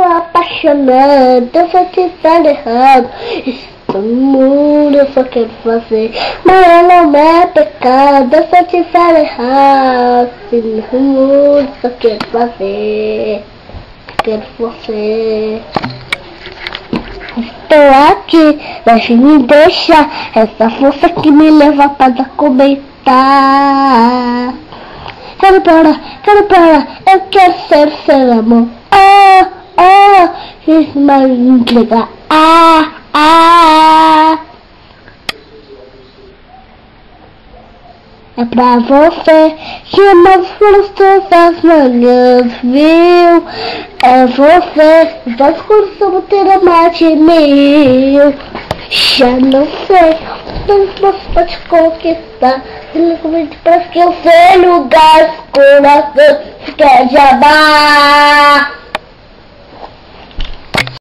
apaixonado, eu só te falo errado. Todo mundo eu só quero fazer, mas não é pecado, eu só te falo errado. Todo mundo só quero fazer, quero você. Estou aqui, deixa me deixar, essa força que me leva para comentar. Quero parar, eu quero ser seu amor. Fiz mais entregar. É pra você que mais frutos das manhãs, viu? É você, das cores sobre ter mais de mil. Já não sei, mas você pode conquistar. Simplesmente para que eu sei lugar, coração, quer de amar.